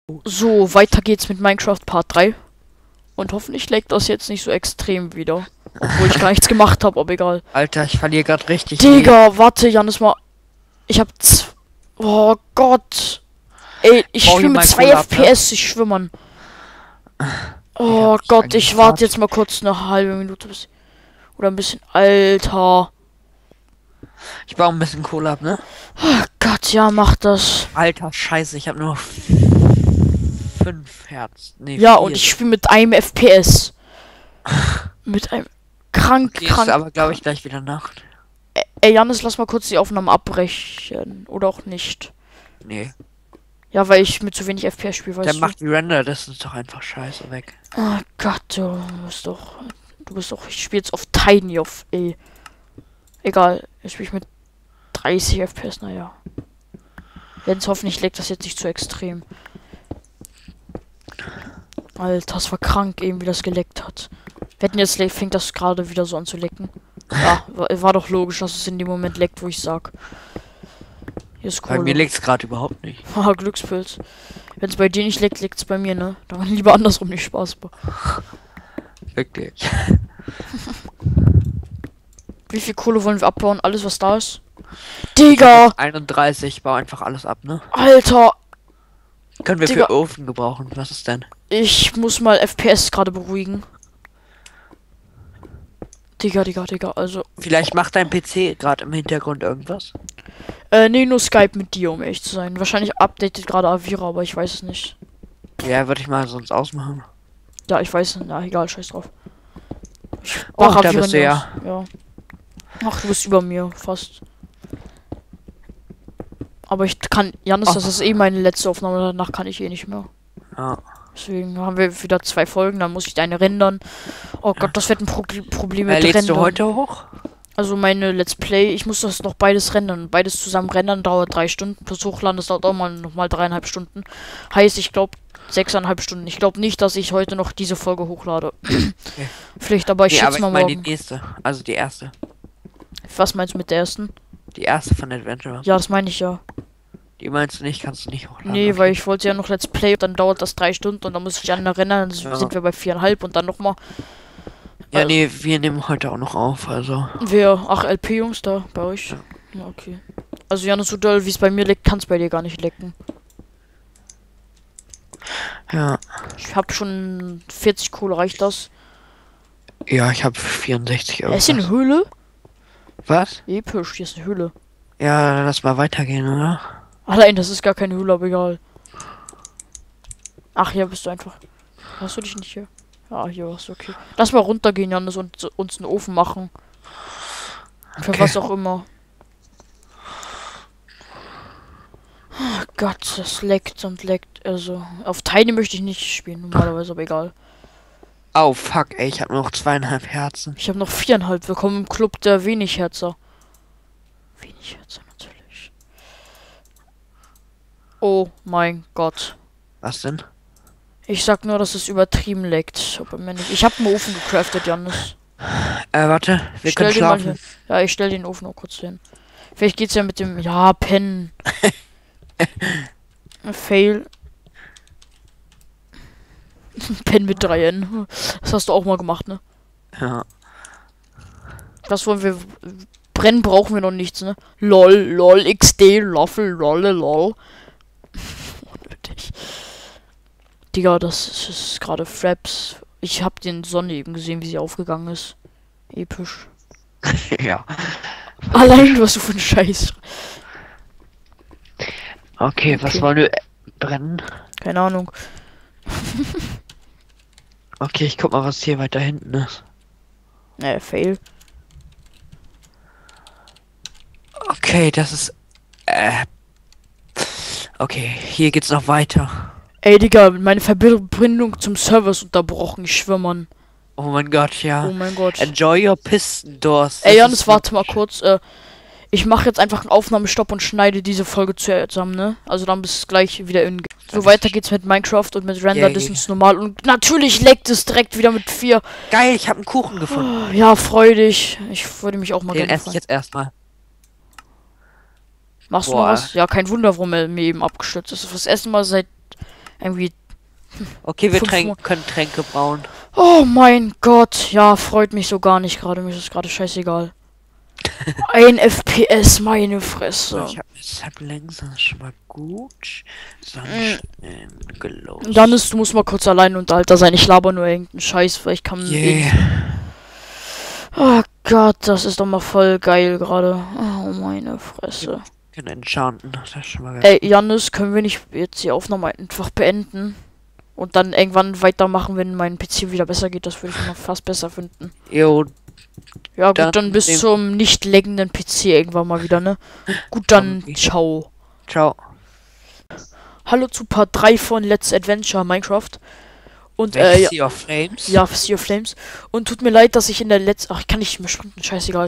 So, weiter geht's mit Minecraft Part 3. Und hoffentlich leckt das jetzt nicht so extrem wieder. Obwohl ich gar nichts gemacht habe, aber egal. Alter, ich verliere gerade richtig. Digga, warte, Janis mal. Ich hab oh Gott. Ey, ich spiele mit 2 FPS, ich schwimme, Mann. Oh Gott, ich warte jetzt mal kurz eine halbe Minute bis. Oder ein bisschen. Alter. Ich baue ein bisschen Kohle ab, ne? Oh Gott, ja, mach das. Alter, scheiße, ich habe nur 5 Herz. Nee, Ja, 4. und ich spiele mit einem FPS. Mit einem krank. Ist aber, glaube ich, gleich wieder Nacht. Ey, Janis, lass mal kurz die Aufnahme abbrechen. Oder auch nicht. Nee. Ja, weil ich mit zu wenig FPS spiele, weißt Der du. macht die Render, das ist doch einfach scheiße weg. Oh Gott, du bist doch, ich spiele jetzt auf Tiny, egal, ich spiele mit 30 FPS, naja. Wenn es hoffentlich leckt das jetzt nicht zu extrem. Alter, das war krank eben, wie das geleckt hat. Wetten, jetzt fängt das gerade wieder so an zu lecken. Ja, war doch logisch, dass es in dem Moment leckt, wo ich sag. Hier ist Kohle. Bei mir leckt's gerade überhaupt nicht. Haha, Glückspilz. Wenn es bei dir nicht leckt, leckt es bei mir, ne? Da war lieber andersrum nicht Spaß. Wirklich. Wie viel Kohle wollen wir abbauen? Alles, was da ist? Digga! 31, bau einfach alles ab, ne? Alter! Können wir Digga. für Ofen gebrauchen. Was ist denn? Ich muss mal FPS gerade beruhigen. Digga, also. Vielleicht macht dein PC gerade im Hintergrund irgendwas. Nee, nur Skype mit dir, um ehrlich zu sein. Wahrscheinlich updatet gerade Avira, aber ich weiß es nicht. Ja, würde ich mal sonst ausmachen. Ja, ich weiß es. Na, egal, scheiß drauf. Ich Oh, mach da Avira bist du nie ja. aus. Ja. Ach, du bist über mir, fast. Aber ich kann, Janis, das ist eh meine letzte Aufnahme, danach kann ich eh nicht mehr. Ja. Deswegen haben wir wieder 2 Folgen, dann muss ich deine rendern. Oh Gott, das wird ein Problem mit Lädst Rendern. du heute hoch? Also meine Let's Play, ich muss das noch beides rendern. Beides zusammen rendern dauert 3 Stunden. Plus hochladen, das dauert auch mal nochmal 3,5 Stunden. Heißt, ich glaube 6,5 Stunden. Ich glaube nicht, dass ich heute noch diese Folge hochlade. Okay. Vielleicht, aber ich schätze mal morgen. Die nächste, also die erste. Was meinst du mit der ersten? Die erste von Adventure. Ja, das meine ich ja. Die meinst du nicht, kannst du nicht hochladen. Nee, okay. weil ich wollte ja noch Let's Play, dann dauert das 3 Stunden und dann muss ich an der Rennen, dann Ja. sind wir bei 4,5 und dann nochmal. Ja, nee, wir nehmen heute auch noch auf, also. Wer? Ach, LP-Jungs da bei euch? Ja. Ja, okay. Also Janus, so doll wie es bei mir leckt, kann es bei dir gar nicht lecken. Ja. Ich habe schon 40 Kohle, reicht das? Ja, ich habe 64 Euro. Ist hier eine Höhle? Was? Episch, hier ist eine Höhle. Ja, lass mal weitergehen, oder? Allein, das ist gar keine Höhle, aber egal. Ach, hier bist du einfach. Hast du dich nicht hier? Ja, hier warst du, okay. Lass mal runtergehen, Janis, und uns einen Ofen machen. Für Okay. was auch immer. Oh Gott, das leckt und leckt. Also, auf Tiny möchte ich nicht spielen, normalerweise, aber egal. Oh, fuck, ey, ich habe nur noch 2,5 Herzen. Ich habe noch 4,5. Willkommen im Club der Wenigherzer. Wenigherzer, natürlich. Oh mein Gott. Was denn? Ich sag nur, dass es übertrieben leckt. Aber ich habe einen Ofen gecraftet, Janis. Warte, wir können Stell den mal schlafen. hier. Ja, ich stell den Ofen noch kurz hin. Vielleicht geht's ja mit dem. Ja, pennen. Fail. Pen mit 3N. Das hast du auch mal gemacht, ne? Ja. Was wollen wir? Brennen brauchen wir noch nichts, ne? LOL, XD, Loffel, lol. Unnötig. Digga, das ist gerade Fraps. Ich hab den Sonne eben gesehen, wie sie aufgegangen ist. Episch. Ja. Allein, was du für ein Scheiß. Okay, was wollen wir brennen? Keine Ahnung. Okay, ich guck mal, was hier weiter hinten ist. Fail. Okay, das ist. Okay, hier geht's noch weiter. Ey, Digga, meine Verbindung zum Server ist unterbrochen. Ich schwör, Mann. Oh mein Gott, ja. Oh mein Gott. Enjoy your piston doors. Ey, Janis, warte mal kurz. Ich mache jetzt einfach einen Aufnahmestopp und schneide diese Folge zusammen, ne? Also dann bis gleich wieder in. So, weiter geht's mit Minecraft und mit Render Distance normal. Und natürlich leckt es direkt wieder mit 4. Geil, ich habe einen Kuchen gefunden. Ja, freu dich. Ich würde mich auch mal Den gerne esse ich freuen. jetzt erstmal. Machst du Boah. noch was? Ja, kein Wunder, warum er mir eben abgestürzt ist. Das erste Mal seit Irgendwie. Okay, wir 5 können Tränke brauen. Oh mein Gott. Ja, freut mich so gar nicht gerade. Mir ist es gerade scheißegal. Ein FPS, meine Fresse. Ich hab deshalb langsam schon mal gut. Sonnenschein gelost. Janis, du musst mal kurz allein und Alter sein. Ich laber nur irgendeinen Scheiß, weil ich kann. Yeah. Oh Gott, das ist doch mal voll geil gerade. Oh meine Fresse. Können enchanten. Das ist schon mal geil. Ey, Janis, können wir nicht jetzt die Aufnahme einfach beenden? Und dann irgendwann weitermachen, wenn mein PC wieder besser geht. Das würde ich noch fast besser finden. Jo, Ja, gut, Dann dann bis dem- zum nicht laggenden PC irgendwann mal wieder, ne? Gut, dann Okay. ciao. ciao. Hallo zu Part 3 von Let's Adventure Minecraft. Und, Welches Sea of Flames? ja, Sea of Flames. Und tut mir leid, dass ich in der letzten... Ach, ich kann nicht mehr sprinten, scheißegal.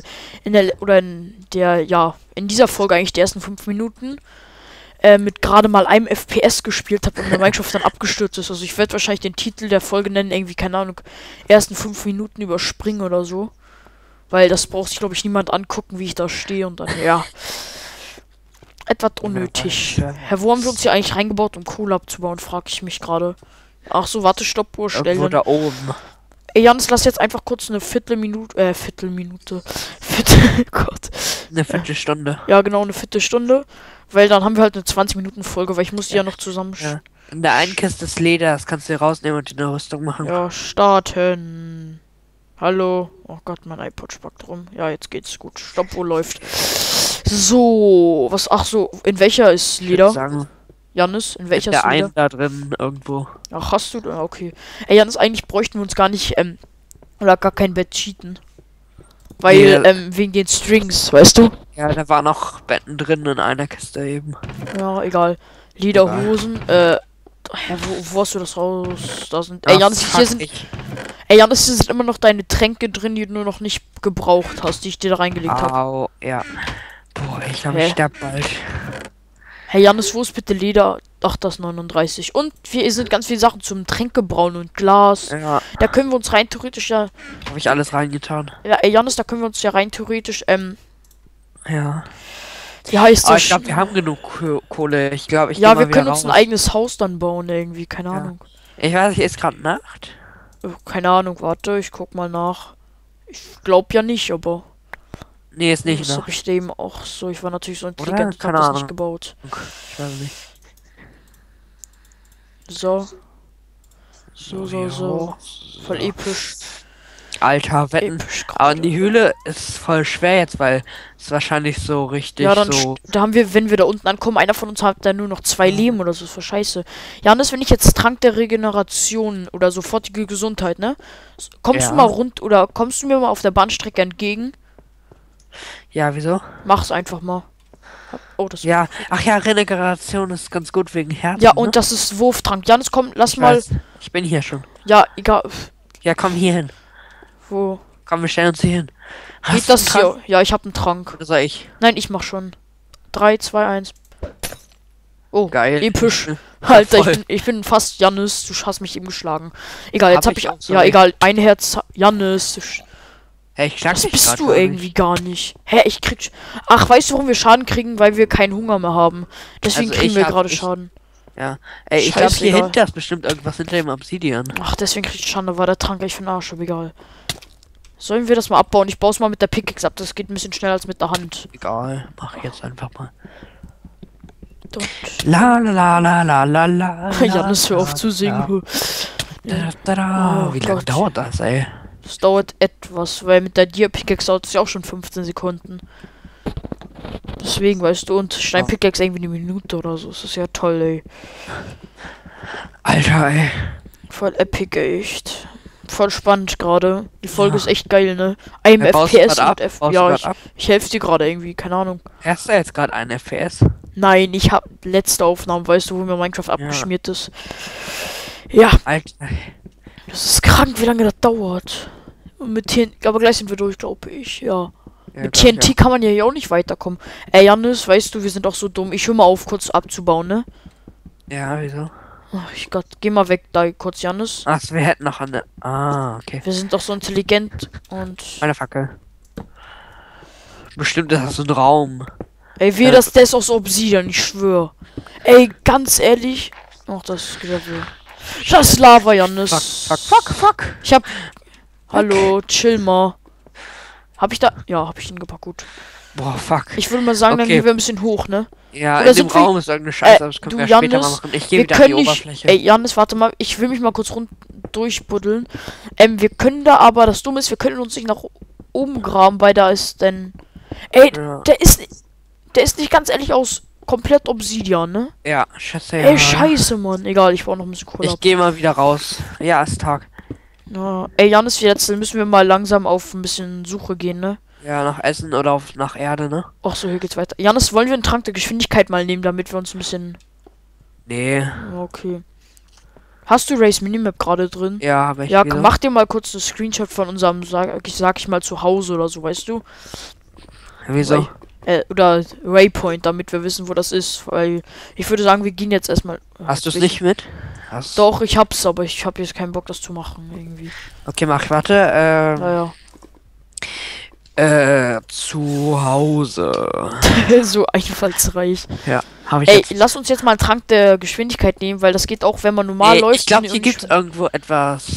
In dieser Folge eigentlich die ersten 5 Minuten mit gerade mal einem FPS gespielt habe und der Minecraft dann abgestürzt ist. Also ich werde wahrscheinlich den Titel der Folge nennen, irgendwie, keine Ahnung, ersten 5 Minuten überspringen oder so. Weil das braucht sich, glaube ich, niemand angucken, wie ich da stehe und dann, ja. Etwas unnötig. Herr, wo haben wir uns hier eigentlich reingebaut, um Kohle abzubauen, frage ich mich gerade. Ach so, warte, Stoppuhr Irgendwo stellen. da oben. Ey, Jans, lass jetzt einfach kurz eine Viertelminute, Gott. Eine Viertelstunde. Ja, genau, eine Viertelstunde. Weil dann haben wir halt eine 20-Minuten-Folge, weil ich muss die ja noch zusammen... Ja. In der einen Kiste ist Leder, das kannst du rausnehmen und in der Rüstung machen. Ja, starten. Hallo. Oh Gott, mein iPod spackt rum. Ja, jetzt geht's gut. Stoppuhr läuft. So, was, ach so, in welcher ist Ich würd Leder? sagen, Janis, in welcher der ist Leder? einen da drin irgendwo. Ach, hast du? Ah, okay. Ey, Janis, eigentlich bräuchten wir uns gar nicht, oder gar kein Bett cheaten. Weil, Nee. wegen den Strings, weißt du? Ja, da waren noch Betten drin in einer Kiste eben. Ja, egal. Lederhosen, wo hast du das raus? Da sind, ey, Ach, Janis, fuck, hier sind, ey, Janis, hier sind immer noch deine Tränke drin, die du nur noch nicht gebraucht hast, die ich dir da reingelegt habe. Au, ja. Boah, ich glaube, Hä? ich sterb bald. Hey Janis, wo ist bitte Leder? Ach, das 39. Und hier sind ganz viele Sachen zum Tränkebrauen und Glas. Ja, Da können wir uns rein theoretisch ja... habe ich alles reingetan. Ja, ey Janis, da können wir uns ja rein theoretisch, Ja. wie heißt Aber das? ich glaube, wir haben genug Kohle. Ich glaube, ich Ja, geh wir mal können wieder uns ein raus. eigenes Haus dann bauen irgendwie, keine Ja. Ahnung. Ich weiß, hier ist gerade Nacht. Keine Ahnung, warte, ich guck mal nach. Ich glaube ja nicht, aber... Nee, ist nicht das Nacht. habe ich dem auch so. Ich war natürlich so Oder? intelligent, ich habe Keine das Ahnung. nicht gebaut. Ich weiß nicht. So. So. Voll episch. Alter, wetten. Episch Aber gerade. die Höhle ist voll schwer jetzt, weil es wahrscheinlich so richtig Ja, dann so. da haben wir, wenn wir da unten ankommen, einer von uns hat dann nur noch 2 Leben oder so, ist voll scheiße. Janis, wenn ich jetzt Trank der Regeneration oder sofortige Gesundheit, ne? Kommst du Ja. mal oder kommst du mir mal auf der Bahnstrecke entgegen? Ja, wieso? Mach's einfach mal. Oh, das Ja, ach ja, Regeneration ist ganz gut wegen Herzen. Ja, ne? und das ist Wurftrank. Janis, komm, lass Ich mal. weiß. Ich bin hier schon. Ja, egal. Ja, komm hier hin. Wo Komm, wir stellen uns hier hin. geht du das einen Trank? hier? Ja, ich hab einen Trank. Oder soll ich? Nein, ich mach schon. 3, 2, 1. Oh, Geil. episch. Ja, Alter, voll. ich bin fast Janis, du hast mich eben geschlagen. Egal, jetzt Hab hab ich ich. auch, Ja, sorry. egal, ein Herz. Janis, Hey, ich schlag das dich bist grad du gar irgendwie nicht. gar nicht. Hä, ich krieg. Ach, weißt du, warum wir Schaden kriegen? Weil wir keinen Hunger mehr haben. Deswegen Also kriegen ich wir hab- gerade ich- Schaden. Ja. Ey, ich glaube, hier Scheißegal. hinter ist bestimmt irgendwas hinter dem Obsidian. Ach, deswegen krieg ich Schaden. Da war der Trank echt für den Arsch, aber egal. Sollen wir das mal abbauen? Ich baue es mal mit der Pickaxe ab. Das geht ein bisschen schneller als mit der Hand. Egal, mach jetzt einfach mal. Und La la la la la la la. Janis, hör auf zu singen. Da, da, da. Oh Wie lange Gott. dauert das, ey? Das dauert etwas, weil mit der Dia-Pickaxe dauert es ja auch schon 15 Sekunden. Deswegen, weißt du, und Stein-Pickaxe irgendwie eine Minute oder so. Das ist ja toll, ey. Alter, ey. Voll epic, echt. Voll spannend gerade. Die Folge Ja. ist echt geil, ne? Einem Ja, baust du FPS grad ab? und F. Baust du Ja, grad ab? ich helfe dir gerade irgendwie, keine Ahnung. Hast du jetzt gerade einen FPS? Nein, ich hab letzte Aufnahmen, weißt du, wo mir Minecraft abgeschmiert ist. Ja, Alter. das ist krank, wie lange das dauert. Und mit TNT, aber gleich sind wir durch, glaube ich, ja. Ja, Mit glaub ich TNT kann man ja hier auch nicht weiterkommen. Ey, Janis, weißt du, wir sind auch so dumm. Ich höre mal auf, kurz abzubauen, ne? auch. Ja, wieso? Ach, Gott, geh mal weg da kurz, Janis. Ach, wir hätten noch eine. Ah, okay. Wir sind doch so intelligent und... Meine Fackel. Bestimmt ist das so ein Raum. Ey, Ja. das ist aus Obsidian, ich schwör. Ey, ganz ehrlich, Ach, das Gravel. Das ist Lava, Jannis. Fuck. Ich hab... Hallo, chill mal. Hab ich da... Ja, hab ich ihn gepackt, gut. Boah, fuck. Ich würde mal sagen, dann Okay. gehen wir ein bisschen hoch, ne? Ja, Oder in dem sind wir- Raum ist irgendeine Scheiße, aber das können du, wir später mal Jannis, machen. Ich gehe Wir wieder an die können nicht... Oberfläche. Ey, Jannis, warte mal. Ich will mich mal kurz durchbuddeln. Wir können da aber... Das Dumme ist, wir können uns nicht nach oben graben, weil da ist denn... Ey, Ja. der ist nicht ganz ehrlich aus komplett Obsidian, ne? Ja, scheiße, ja. Ey, scheiße, Mann. Egal, ich brauche noch ein bisschen Kohle. Ich gehe mal wieder raus. Ja, ist Tag. Ja. Ey, Jannis, jetzt müssen wir mal langsam auf ein bisschen Suche gehen, ne? Ja, nach Essen oder nach Erde, ne? Ach so, hier geht's weiter. Jannis, wollen wir einen Trank der Geschwindigkeit mal nehmen, damit wir uns ein bisschen... Nee. Okay. Hast du Race Minimap gerade drin? Ja, aber ich Ja, wieder. mach dir mal kurz einen Screenshot von unserem, sag ich mal, Zuhause oder so, weißt du? Wieso? Oder Waypoint, damit wir wissen, wo das ist. Weil ich würde sagen, wir gehen jetzt erstmal. Hast du es nicht mit? Hast... Doch, ich hab's, aber ich hab jetzt keinen Bock, das zu machen, irgendwie. Okay, mach, warte. Naja. Zu Hause. So einfallsreich. Ja, habe ich Ey, jetzt. lass uns jetzt mal einen Trank der Geschwindigkeit nehmen, weil das geht auch, wenn man normal läuft. Ich glaube, in hier die gibt's irgendwo etwas.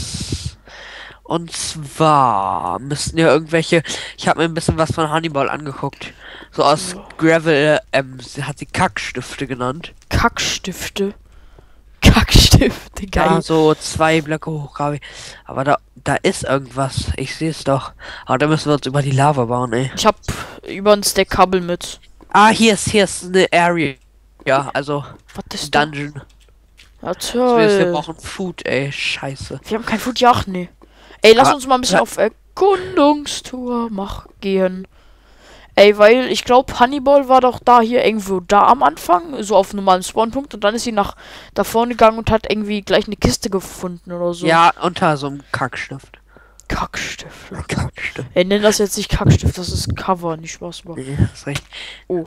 Und zwar müssten ja irgendwelche. Ich habe mir ein bisschen was von Hannibal angeguckt. So aus Gravel, sie hat sie Kackstifte genannt. Kackstifte. Kackstifte, geil. Ja, so 2 Blöcke hoch, glaube ich. Aber da ist irgendwas. Ich sehe es doch. Aber da müssen wir uns über die Lava bauen, ey. Ich hab über ein Stack Kabel mit. Ah, hier ist eine Area. Ja, also Was ist das? Dungeon. Ja, Das heißt, wir toll. brauchen Food, ey. Scheiße. Wir haben kein Food, ja, nee. Ey, lass Ah, uns mal ein bisschen ja. auf Erkundungstour gehen. Ey, weil ich glaube, Hannibal war doch da hier irgendwo da am Anfang, so auf einem normalen Spawnpunkt, und dann ist sie nach da vorne gegangen und hat irgendwie gleich eine Kiste gefunden oder so. Ja, unter so einem Kackstift. Kackstift. Kackstift. Ey, nenn das jetzt nicht Kackstift, das ist Cover, nicht Spaß. Aber. Nee, ist recht. Oh.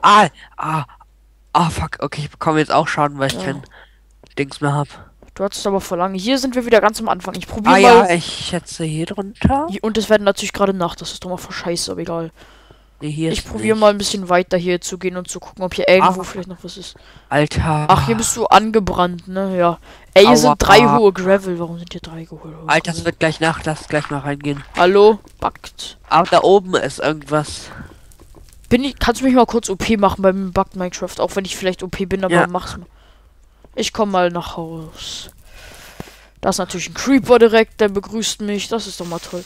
Fuck. Okay, ich bekomme jetzt auch Schaden, weil ich Ja. kein Dings mehr hab. Du hattest aber vor lange. Hier sind wir wieder ganz am Anfang. Ich probiere Ja, mal. ich schätze hier drunter. Und es werden natürlich gerade Nacht, das ist doch mal voll scheiße, aber egal. Nee, hier Ich ist probiere nicht. mal ein bisschen weiter hier zu gehen und zu gucken, ob hier irgendwo vielleicht noch was ist. Alter. Ach, hier bist du angebrannt, ne? Ja. Ey, hier Aua. sind 3 hohe Gravel. Warum sind hier 3 hohe? Alter, es wird gleich Nacht. Lass gleich mal reingehen. Hallo? Backt. Aber da oben ist irgendwas. Kannst du mich mal kurz OP machen beim Bug Minecraft? Auch wenn ich vielleicht OP bin, aber Ja. mach's mal. Ich komm mal nach Haus. Da ist natürlich ein Creeper direkt, der begrüßt mich. Das ist doch mal toll.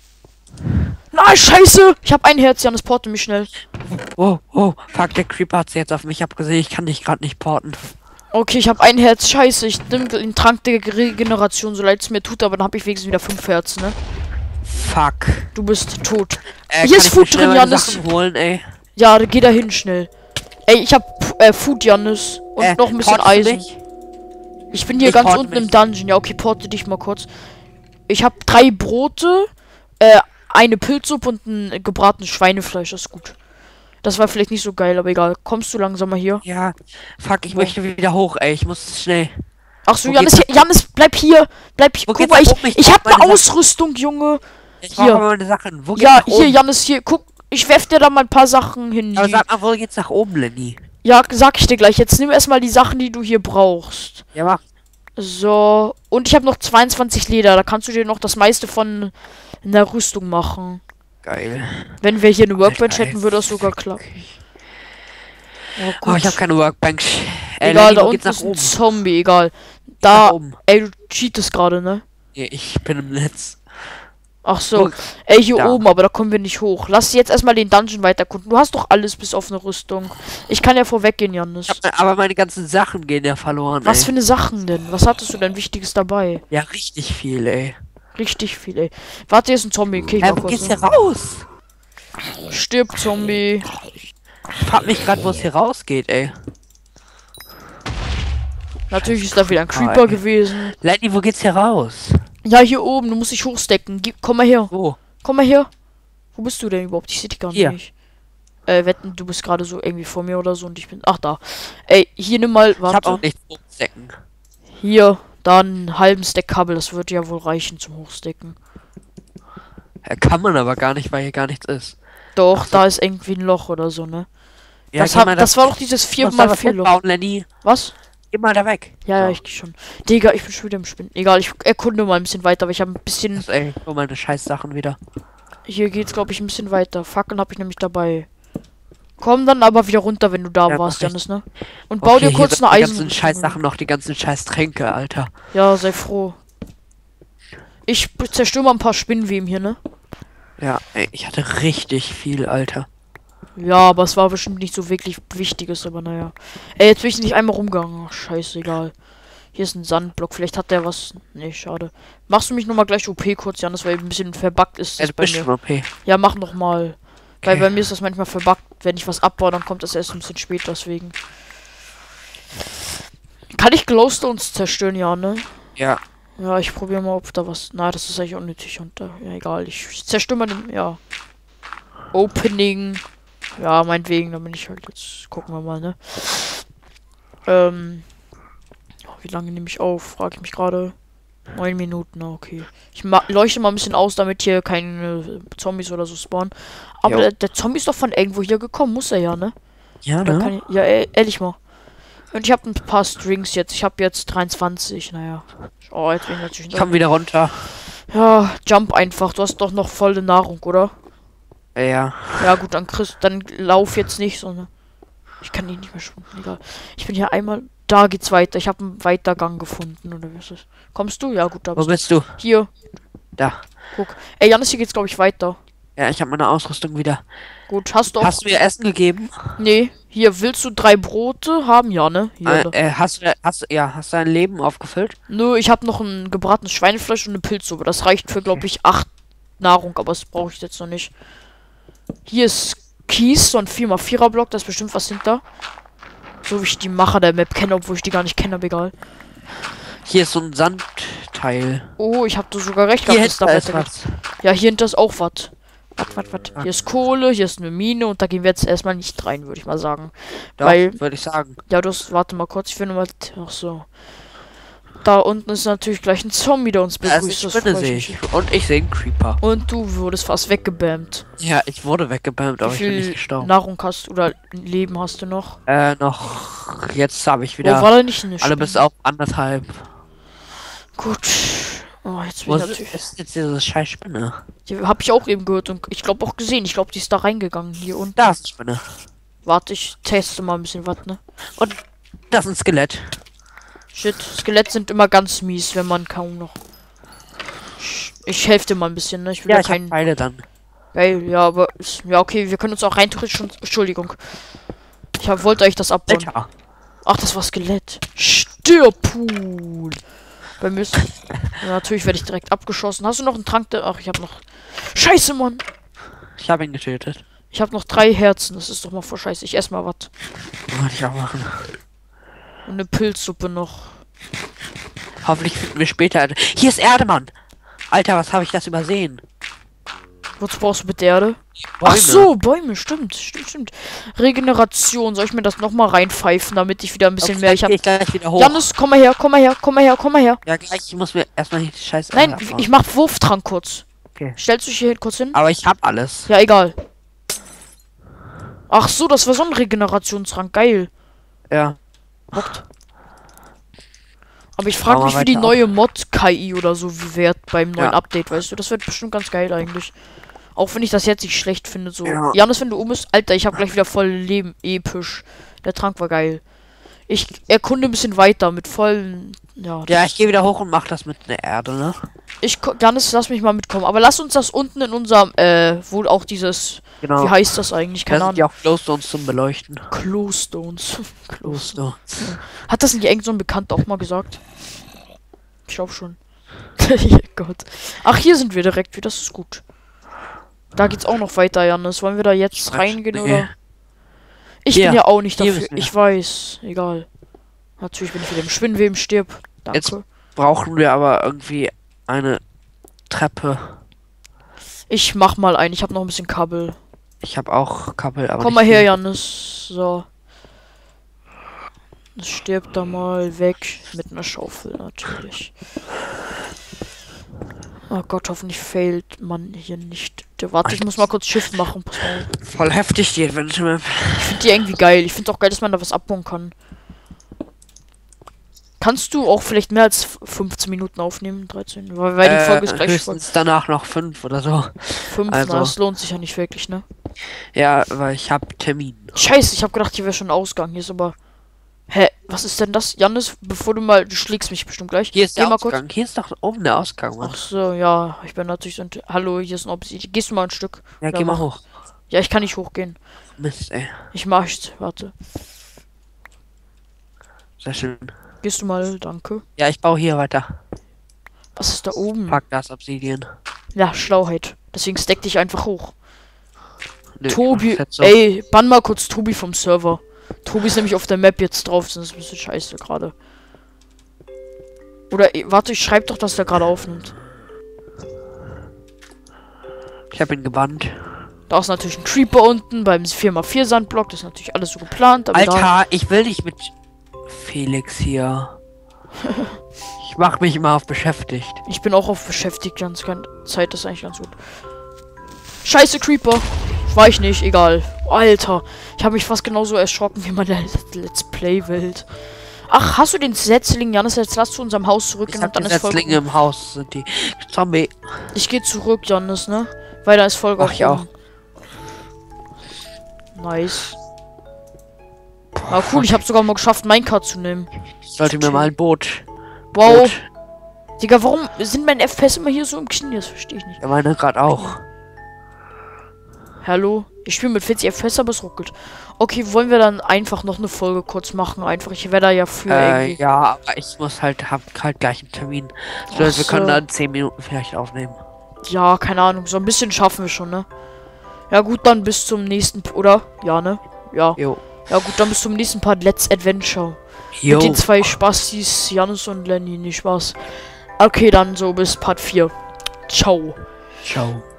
Nein, scheiße! Ich habe ein Herz, Janis, porte mich schnell. Oh, fuck, der Creeper hat sie jetzt auf mich abgesehen. Ich kann dich gerade nicht porten. Okay, ich habe ein Herz, scheiße. Ich nehme den Trank der Regeneration, so leid es mir tut, aber dann habe ich wenigstens wieder 5 Herzen, ne? Fuck. Du bist tot. Hier Hier ist Food drin, Janis. Janis. Sachen holen, ey. Ja, geh da hin schnell. Ey, ich hab Food, Janis. Und noch ein bisschen portest du Eisen. mich? Ich bin hier Ich ganz porte unten im mich. Dungeon. Ja, okay, porte dich mal kurz. Ich hab 3 Brote, eine Pilzsuppe und ein gebratenes Schweinefleisch. Das ist gut. Das war vielleicht nicht so geil, aber egal. Kommst du langsam mal hier? Ja. Fuck, ich Wo? möchte wieder hoch, ey. Ich muss schnell. Ach so, Wo Janis, geht's Janis, bleib hier. Bleib hier. Wo Guck geht's mal, nach ich, oben? Ich ich brauch hab eine meine Ausrüstung, Junge. Ich Hier. brauche aber meine Sachen. Wo geht's Ja, nach hier, oben? Janis, hier. Guck, ich werf dir da mal ein paar Sachen hin. Aber Die, sag mal, wo geht's nach oben, Lenny? ja, sag ich dir gleich. Jetzt nimm erstmal die Sachen, die du hier brauchst. Ja, mach. So, und ich habe noch 22 Leder. Da kannst du dir noch das meiste von einer Rüstung machen. Geil. Wenn wir hier eine Workbench Alter, hätten, würde das sogar klappen. Oh, ich habe keine Workbench. Egal, Lenny, da wo geht's unten ist nach ein oben? Zombie, egal. Nach Da, oben. ey, du cheatest gerade, ne? Nee, ich bin im Netz. Ach so, Wo- ey, hier da. oben, aber da kommen wir nicht hoch. Lass jetzt erstmal den Dungeon weiterkunden. Du hast doch alles bis auf eine Rüstung. Ich kann ja vorweggehen, Janis. Aber meine ganzen Sachen gehen ja verloren, Was ey. für eine Sachen denn? Was hattest du denn Wichtiges dabei? Ja, richtig viel, ey. Richtig viel, ey. Warte, hier ist ein Zombie. Okay, ich Hä, mal wo kurz. geht's Ne? hier raus? Stirb, Zombie. Ich frag mich gerade, wo es hier rausgeht, ey. Natürlich ist da wieder ein Creeper, Creeper ey. gewesen. Lenny, wo geht's hier raus? Ja, hier oben. Du musst dich hochstecken. Komm mal her. Wo? Komm mal her. Wo bist du denn überhaupt? Ich sehe dich gar Hier. nicht. Wetten, du bist gerade so irgendwie vor mir oder so und ich bin... Ach, da. Ey, hier nimm mal... Ich hab auch Warte. nichts hochstecken. Hier. Da einen halben Stack Kabel. Das wird ja wohl reichen zum Hochstecken. Kann man aber gar nicht, weil hier gar nichts ist. Doch, Ach so. da ist irgendwie ein Loch oder so, ne? Ja, Das, geh mal das war doch dieses musst da was 4x4 Loch. hinbauen, Lenny. Was? Geh mal da weg. Ja, ja, So. ich geh schon. Digga, ich bin schon wieder im Spinnen. Egal, ich erkunde mal ein bisschen weiter, aber ich habe ein bisschen. Das, ey, nur meine scheiß Sachen wieder. Hier geht's, glaube ich, ein bisschen weiter. Fackeln habe ich nämlich dabei. Komm dann aber wieder runter, wenn du da Ja, warst, mach ich. Janis, ne? Und bau dir hier kurz sind eine die Eisen. ganzen scheiß Sachen noch, die ganzen scheiß Tränke, Alter. Ja, sei froh. Ich zerstöre mal ein paar Spinnweben hier, ne? Ja, ey, ich hatte richtig viel, Alter. Ja, aber es war bestimmt nicht so wirklich Wichtiges, aber naja. Ey, jetzt bin ich nicht einmal rumgegangen. Ach, scheißegal. Hier ist ein Sandblock. Vielleicht hat der was. Nee, schade. Machst du mich nochmal gleich OP kurz, Janis, weil ein bisschen verbuggt ist Ja, das du bei bist mir. schon OP. Ja, mach noch mal. Weil Okay. bei mir ist das manchmal verbuggt. Wenn ich was abbaue, dann kommt das erst ein bisschen später, deswegen. Kann ich Glowstones zerstören, ja, ne? Ja, Ja, ich probiere mal, ob da was. Na, das ist eigentlich unnötig und ja, egal. Ich zerstöre mal den. Ja. Opening. Ja, meinetwegen, dann bin ich halt jetzt. Gucken wir mal, ne? Wie lange nehme ich auf? Frage ich mich gerade. 9 Minuten, na okay. Ich leuchte mal ein bisschen aus, damit hier keine Zombies oder so spawnen. Aber Jo. der Zombie ist doch von irgendwo hier gekommen, muss er ja, ne? ja, Oder ne? kann ich, ja, ehrlich mal. Und ich habe ein paar Strings jetzt. Ich habe jetzt 23, naja. Oh, jetzt bin ich natürlich. Ich komm wieder runter. Ja, jump einfach. Du hast doch noch volle Nahrung, oder? Ja. Ja, gut, dann lauf jetzt nicht, sondern. Ich kann ihn nicht mehr schwimmen, egal. Ich bin hier einmal. Da geht's weiter. Ich habe einen Weitergang gefunden, oder was ist das? Kommst du? Ja, gut, da Wo bist du. bist du? Hier, Da. guck. Ey, Janis, hier geht's, glaube ich, weiter. Ja, ich habe meine Ausrüstung wieder. Gut, hast du auch. Hast du mir Essen gegeben? Nee, hier, willst du 3 Brote haben? Ja, ne? Hier, da. Hast du dein Leben aufgefüllt? Nö, ich habe noch ein gebratenes Schweinefleisch und eine Pilzsuppe. Das reicht für, glaube ich, 8 Nahrung, aber das brauche ich jetzt noch nicht. Hier ist Kies, so ein 4x4er Block, da ist bestimmt was hinter. So wie ich die Macher der Map kenne, obwohl ich die gar nicht kenne, aber egal. Hier ist so ein Sandteil. Oh, ich habe sogar recht Hier gehabt, dass da hinter ist weitergeht. was. Ja, hier hinter ist auch was. Was. Hier ist Kohle, hier ist eine Mine und da gehen wir jetzt erstmal nicht rein, würde ich mal sagen. Doch, Weil, würde ich sagen. ja, warte mal kurz, ich will nur mal, ach so. Da unten ist natürlich gleich ein Zombie, der uns Also begrüßt. ich Das Spinne freut sehe mich. ich. Und ich sehe einen Creeper. Und du wurdest fast weggebammt. Ja, ich wurde weggebammt, aber Wie ich bin nicht viel gestorben. Nahrung hast du oder Leben hast du noch? Noch. Jetzt habe ich Oh, wieder war da nicht eine alle Spinne? bis auf 1,5. Gut. Oh, jetzt bin Wo ich ist natürlich. jetzt diese scheiß Spinne? Die habe ich auch eben gehört und ich glaube auch gesehen. Ich glaube, die ist da reingegangen hier unten. Da ist eine Spinne. Warte, ich teste mal ein bisschen was, ne? Und das ist ein Skelett. Shit, Skelette sind immer ganz mies, wenn man kaum noch. Ich helfe dir mal ein bisschen, ne? Ich will Ja, ja ich habe keinen. Pfeile dann. Geil, ja, aber. Ja, okay, wir können uns auch rein theoretisch schon. Entschuldigung. Wollte euch das abbauen. Alter. Ach, das war Skelett. Stirpool. Bei mir ist. Ja, natürlich werde ich direkt abgeschossen. Hast du noch einen Trank? Ach, ich habe noch. Scheiße, Mann. Ich habe ihn getötet. Ich habe noch 3 Herzen. Das ist doch mal voll scheiße. Ich esse mal was. Wollte ich auch machen. Und eine Pilzsuppe noch. Hoffentlich finden wir später. Hier ist Erde, Mann. Alter, was habe ich das übersehen? Wozu brauchst du bitte Erde? Bäume. Ach so, Bäume, stimmt. Regeneration. Soll ich mir das nochmal reinpfeifen, damit ich wieder ein bisschen Okay, mehr. Ich habe. ich gleich wieder hoch. Janus, komm mal her. Ja, gleich. Ich muss mir erstmal hier die Scheiße. Nein, abbauen. ich mach Wurftrank kurz. Okay. Stellst du dich hier kurz hin? Aber ich habe alles. Ja, egal. Ach so, das war so ein Regenerationsrank. Geil. Ja. Bockt. Aber ich frage Machen mich, wir wie die weiter neue Mod-KI oder so wie wird beim neuen Ja. Update, weißt du? Das wird bestimmt ganz geil eigentlich. Auch wenn ich das jetzt nicht schlecht finde, so. Ja. Janus, wenn du bist, Alter, ich habe gleich wieder voll Leben. Episch. Der Trank war geil. Ich erkunde ein bisschen weiter mit vollen. Ja, Ja, ich gehe wieder hoch und mach das mit der Erde, ne? Janus, lass mich mal mitkommen. Aber lass uns das unten in unserem, wo auch dieses. Genau. Wie heißt das eigentlich? Da Keine sind Ahnung. ja auch Glowstones zum Beleuchten. Glowstones. Glowstone. Hat das nicht irgend so ein Bekannter auch mal gesagt? Ich glaube schon. Gott. Ach, hier sind wir direkt wieder, das ist gut. Da geht's auch noch weiter, Janis. Wollen wir da jetzt reingehen Nee. oder? Ich Hier. bin ja auch nicht Hier dafür. müssen wir. Ich weiß. Egal. Natürlich, wenn ich wieder im Spinnweben stirb. Danke. Jetzt- Brauchen wir aber irgendwie eine Treppe. Ich mach mal ein. Ich habe noch ein bisschen Kabel. Ich habe auch Kabel, aber Komm nicht mal her, viel. Janis. So. Das stirbt da mal weg. Mit einer Schaufel natürlich. Oh Gott, hoffentlich failt man hier nicht. Warte, ich muss mal kurz Shift machen. Pass mal auf. Voll heftig die Adventure Map. Ich finde die irgendwie geil. Ich finde auch geil, dass man da was abbauen kann. Kannst du auch vielleicht mehr als 15 Minuten aufnehmen? 13? Weil die Folge ist gleich höchstens danach noch 5 oder so. 5. also. Na, das lohnt sich ja nicht wirklich, ne? Ja, weil ich hab Termin. Scheiße, ich habe gedacht, hier wäre schon Ausgang. Hier ist aber... Hä, was ist denn das? Jannis, bevor du schlägst mich bestimmt gleich. Hier ist Geh der mal Ausgang. Hier ist doch oben der Ausgang, Mann. Ach so, ja, ich bin natürlich so... Hallo, hier ist ein Obsidian. Gehst du mal ein Stück? Ja, geh mal hoch. Ja, ich kann nicht hochgehen. Mist, ey. Ich mach's. Warte. Sehr schön. Gehst du mal, danke. Ja, ich baue hier weiter. Was ist da oben? Pack das Obsidian. Ja, Schlauheit. Deswegen stack dich einfach hoch. Nö, Tobi, so. ey, bann mal kurz Tobi vom Server. Tobi ist nämlich auf der Map jetzt drauf, das ist ein bisschen scheiße gerade. Oder, warte, ich schreib doch, dass der gerade aufnimmt. Ich habe ihn gebannt. Da ist natürlich ein Creeper unten beim 4x4 Sandblock, das ist natürlich alles so geplant. Aber Alter, ich will nicht mit Felix hier. Ich mach mich immer auf beschäftigt. ich bin auch auf beschäftigt, ganz Zeit, das ist eigentlich ganz gut. Scheiße, Creeper. War ich nicht, egal. Alter, ich habe mich fast genauso erschrocken wie meine Let's Play-Welt. Ach, hast du den Setzling, Janis? Jetzt lass zu unserem Haus zurückgehen Ich hab die Setzlinge im Haus, sind die Zombie. Ich gehe zurück, Janis, ne? Weil da ist Folge. Ach, ich auch. Nice. Ah, cool, ich habe sogar mal geschafft, Minecart zu nehmen. Ich sollte mir mal ein Boot. Wow. Boot. Digga, warum sind meine FPS immer hier so im Knie? Das verstehe ich nicht. Ja, meine gerade auch. Hallo? Ich spiele mit 40 FPS, aber es ruckelt. Okay, wollen wir dann einfach noch eine Folge kurz machen? Einfach, ich werde da ja für irgendwie... Ja, aber ich muss halt, hab halt gleich einen Termin. So, wir können dann 10 Minuten vielleicht aufnehmen. Ja, keine Ahnung, so ein bisschen schaffen wir schon, ne? Ja gut, dann bis zum nächsten... Oder? Ja, ne? Ja. Jo. Ja gut, dann bis zum nächsten Part Let's Adventure. Jo. Mit den zwei Spastis, Janus und Lenny, nicht Spaß. Okay, dann so bis Part 4. Ciao. Ciao.